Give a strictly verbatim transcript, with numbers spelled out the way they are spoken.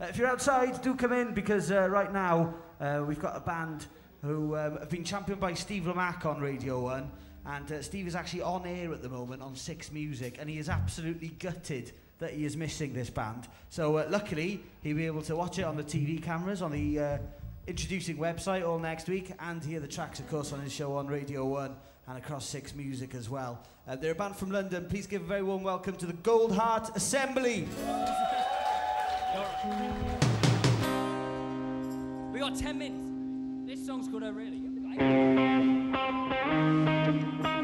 Uh, if you're outside, do come in, because uh, right now uh, we've got a band who um, have been championed by Steve Lamacq on Radio one, and uh, Steve is actually on air at the moment on Six Music, and he is absolutely gutted that he is missing this band. So uh, luckily, he'll be able to watch it on the T V cameras, on the uh, introducing website all next week, and hear the tracks, of course, on his show on Radio one and across Six Music as well. Uh, they're a band from London. Please give a very warm welcome to the Gold Heart Assembly. We got ten minutes. This song's called "Oh Really."